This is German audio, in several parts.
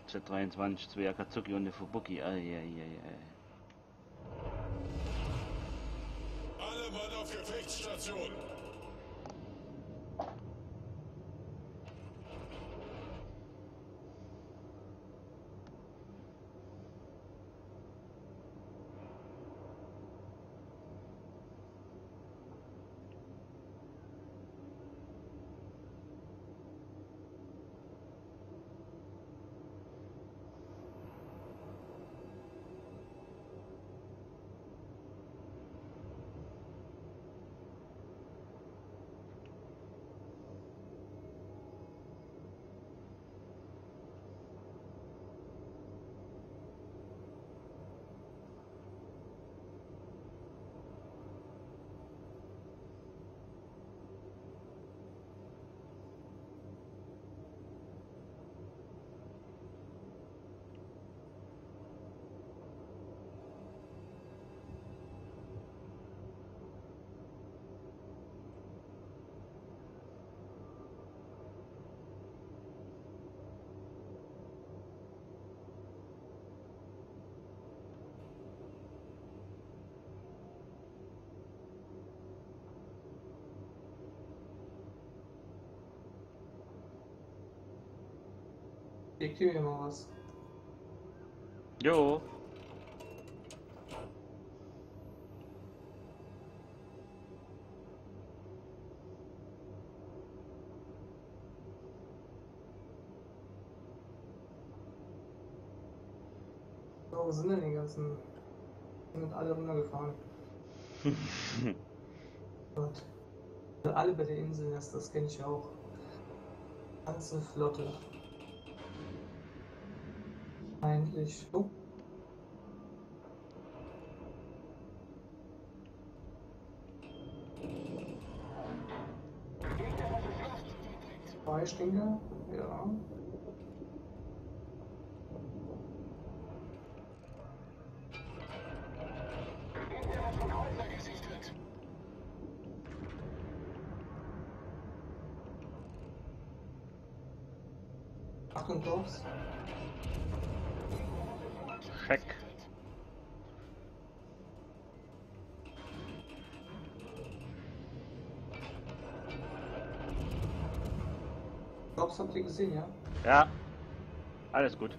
Z23, 2 Akatsuki und eine Fubuki. Eieiei. Alle Mann auf Gefechtsstation! Ich gebe mir mal was. Jo. So, wo sind denn die ganzen? Die sind alle runtergefahren. Gott. Alle bei der Insel, das kenne ich ja auch. Ganze Flotte. Eigentlich. Oh. Zwei Stinker? Ja. Achtung, Dogs. Check. Dogs habt ihr gesehen, ja? Ja. Alles gut.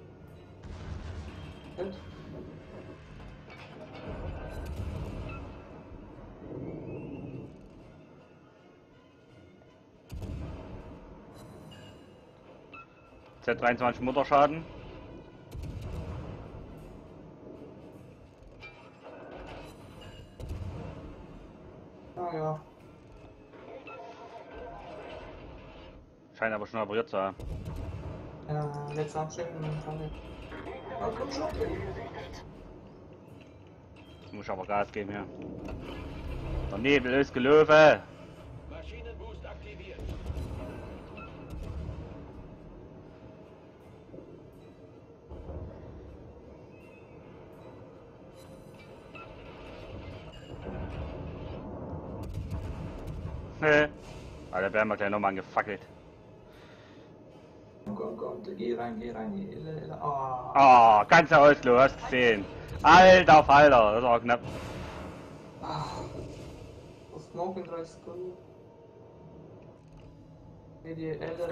Gut. Z23 Mutterschaden. Ah ja. Scheint aber schon operiert zu haben. Ja, letzter Abschnitt und dann Falle. Ah, komm schon. Jetzt muss ich aber Gas geben hier. Der Nebel ist gelaufen. Maschinenboost aktiviert. Da werden wir gleich nochmal angefackelt. Komm, geh rein. Ah. Ah, ganze Oslo, hast gesehen. Alter Falter, das war knapp. Auf Smoke in 30 Sekunden. Nee, die Ella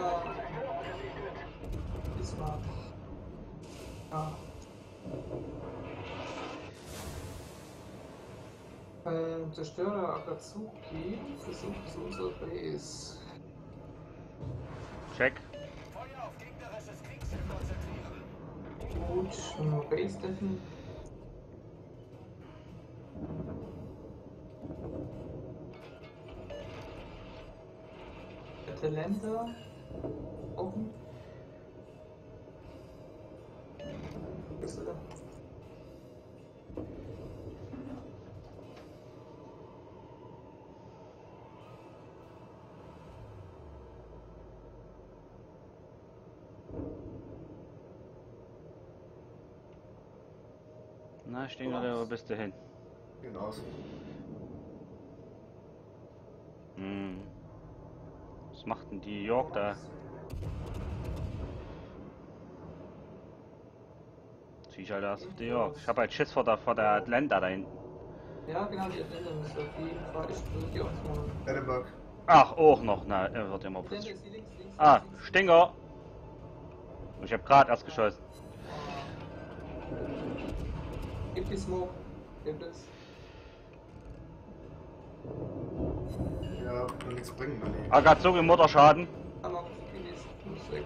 ist mal. Ja. Zerstörer Akatsuki versucht zu unserer Base. Check. Feuer auf gegnerisches Kriegsschiff konzentrieren. Gut, Base deffen. Atalanta. Offen. Bist du da? Na, stehen wir, wo bist du hin? Genau. Hm. Was macht denn die York da? Viecher da auf die York. Ich habe halt Schiss vor der Atlanta da hinten. Ja, genau, die Atlanta müsste auf jeden Fall echt die ausmachen. Edinburgh. Ach, auch noch. Na, er wird immer Atlanta plötzlich. ist die links, Ah, links. Stinger! Ich habe gerade erst geschossen. Gib die Smoke. Der Blitz. Ja, wird nichts bringen, Mann. Ah, gerade so viel Motorschaden. Hammer, Kinis, muss weg.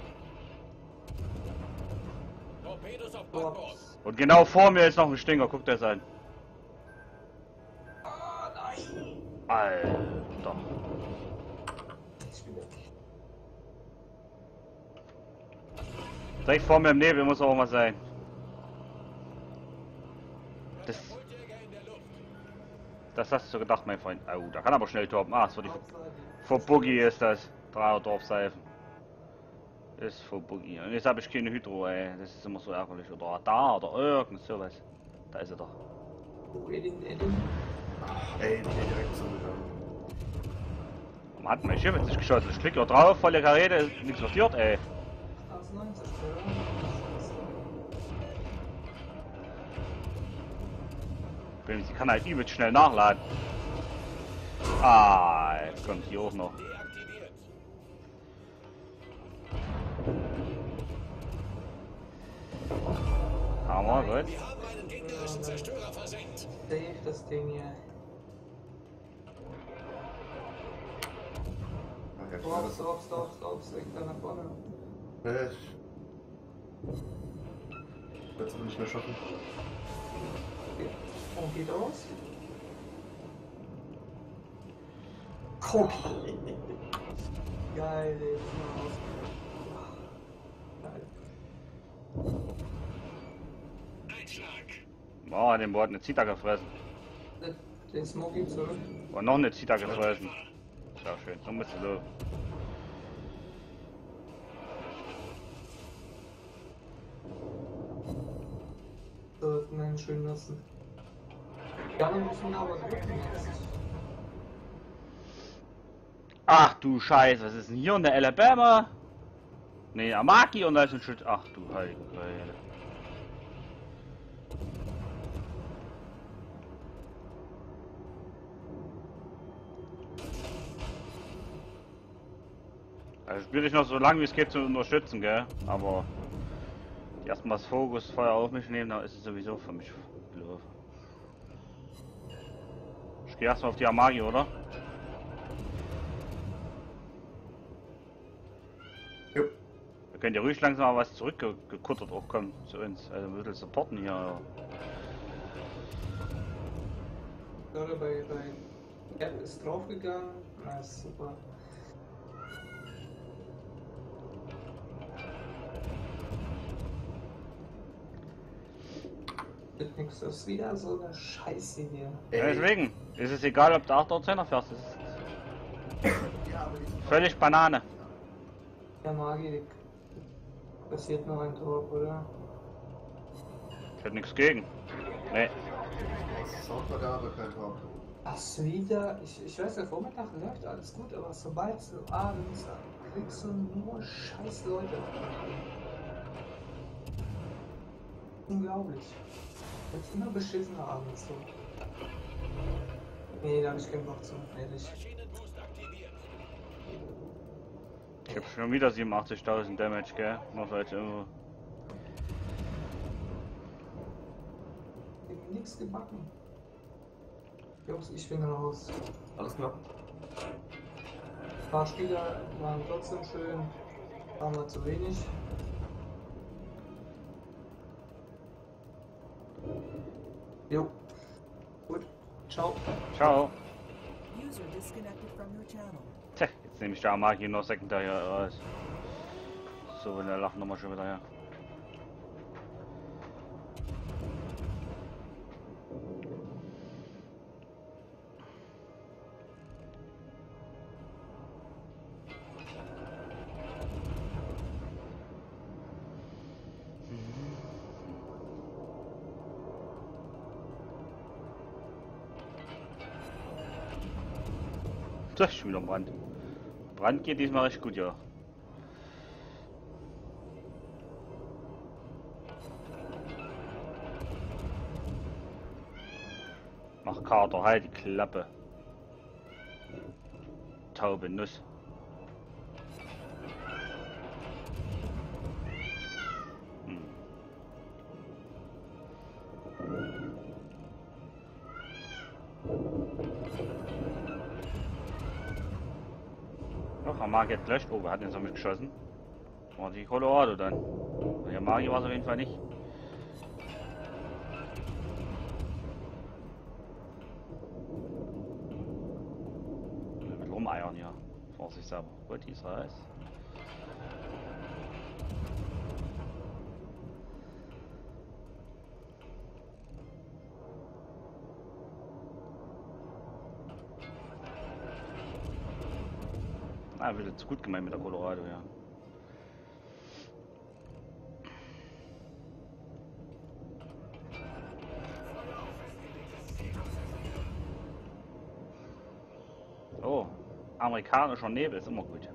Torpedos auf Backbord. Ups. Und genau vor mir ist noch ein Stinger. Guck dir das an. Ah, nein! Alter. Ich bin weg. Direkt vor mir im Nebel muss auch mal sein. Katapultjäger in der Luft. Das hast du gedacht, mein Freund. Oh, da kann aber schnell toppen. Ah, das war die. Outside. Vor Boogie ist das. 3er Dorfseifen. Ist vor Boogie. Und jetzt habe ich keine Hydro, ey. Das ist immer so ärgerlich. Oder Radar oder irgend sowas. Da ist er doch. Oh, Edin. Ey, die geht direkt zugegangen. Man hat mein Schiff jetzt nicht geschossen. Ich klicke drauf, volle Karete, ist nichts passiert, ey. 1090, Sie kann halt übelst schnell nachladen. Ah, jetzt kommt hier auch noch. Deaktiviert. Hammer, gut. Wir haben einen gegnerischen Zerstörer versenkt. Safe das Ding hier. Ach, ja, klar, Stopp, weg da nach vorne. Ich werde es aber nicht mehr schaffen. Okay. Und geht aus. Komm. Geil, ey, ist mal raus. Geil. Einschlag. Oh, den Bord eine Zita gefressen. Den Smokey zurück. Und noch eine Zita gefressen. Sehr schön, so musst du. So, das können wir schön nutzen. Gerne müssen wir aber drücken jetzt. Ach du Scheiße, was ist denn hier? Eine Alabama? Ne, Amaki und da ist ein Schild. Ach du heilige Hölle. Also ich will dich noch so lange wie es geht zu unterstützen, gell? Aber erstmal das Fokusfeuer auf mich nehmen, dann ist es sowieso für mich gelaufen. Ich gehe erstmal auf die Amagi, oder? Jo. Da könnt ihr ruhig langsam mal was zurückgekuttert auch kommen zu uns. Also ein bisschen supporten hier. Gerade bei Gap ist draufgegangen. Na, ist super. Das ist wieder so eine Scheiße hier. Ja, deswegen ist es egal, ob du 8 oder 10er fährst. Das ist völlig Banane. Der Magi passiert noch ein Tor, oder? Ich hätte nichts gegen. Nee. Soundvergabe, kein Tor. Ach, wieder. Ich weiß, der Vormittag läuft alles gut, aber sobald so abends kriegst du nur scheiß Leute. Unglaublich. Jetzt immer beschissener abends so. Nee, da hab ich keinen Bock zu, ehrlich. Maschinenboost aktiviert. Ich hab schon wieder 87.000 Damage, gell? Noch als irgendwo. Ich hab nichts gebacken. Jungs, ich bin raus. Alles klar. Ein paar Spieler waren trotzdem schön, waren wir zu wenig. Jo. Gut. Ciao. Ciao. User disconnected from your channel. Tja, jetzt nehme ich da Amagi noch sekundär raus. So, der lacht nochmal schon wieder her. Das ist schon wieder Brand. Brand geht diesmal recht gut, ja. Ach, Kater, halt die Klappe. Taube Nuss. Hm. Doch, er mag jetzt gelöscht. Oh, wer hat den so mitgeschossen? War die Colorado dann. Der Magi war es auf jeden Fall nicht. Mit rumeiern hier. Vor sich selber. Gut, die ist raus. Ah, wird jetzt gut gemeint mit der Colorado, ja. Oh, amerikanischer Nebel ist immer gut.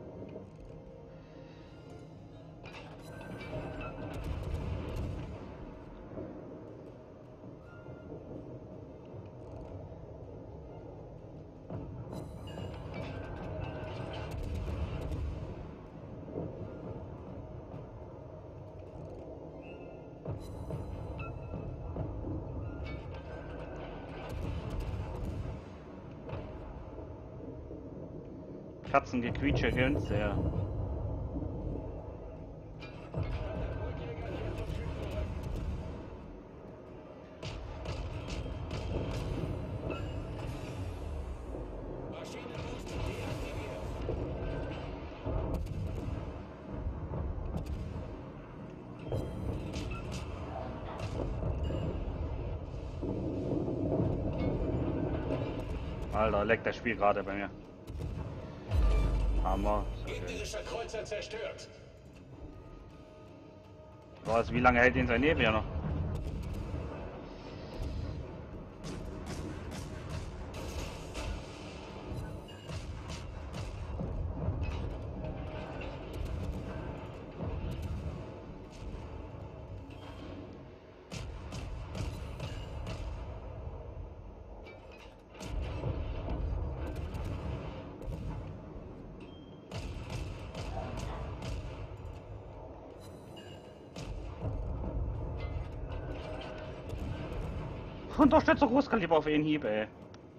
Katzengequietsche gönnt sehr. Maschinenbooster deaktiviert. Alter, leckt das Spiel gerade bei mir. Hammer. Gegnerischer Kreuzer zerstört. Was, wie lange hält ihn sein Nebel hier noch? Unterstützer Großkaliber auf einen Hieb, ey.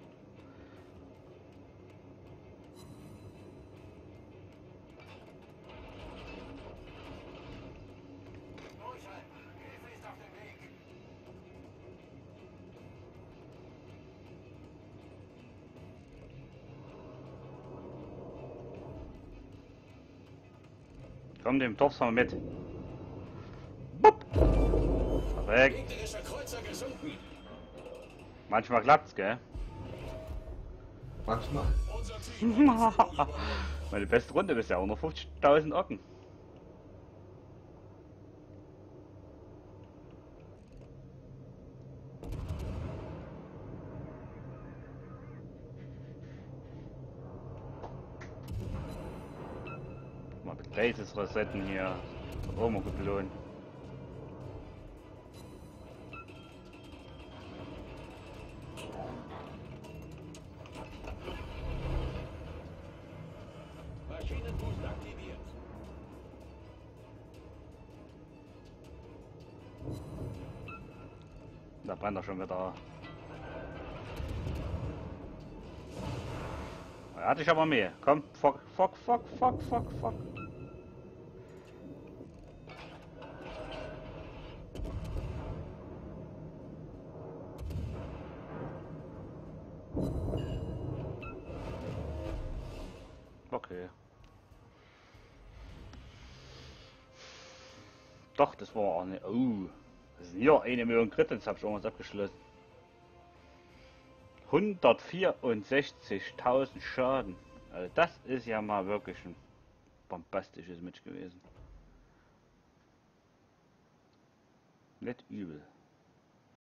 Komm, dem Dorf mal mit. Bupp. Perfekt. Gegnerischer Kreuzer gesunken. Manchmal klappt's, gell? Manchmal. Unser Ziel. Meine beste Runde bisher, 150.000 Ocken. Mal mit Bases resetten hier. Auch mal gut belohnt. Maschinenbooster aktiviert. Da brennt er schon wieder. Ja, hatte ich aber mehr. Komm, fuck. Okay. Doch, das war auch nicht. Oh, das sind hier 1 Million Credits, habe ich irgendwas abgeschlossen. 164.000 Schaden. Also das ist ja mal wirklich ein bombastisches Match gewesen. Nicht übel.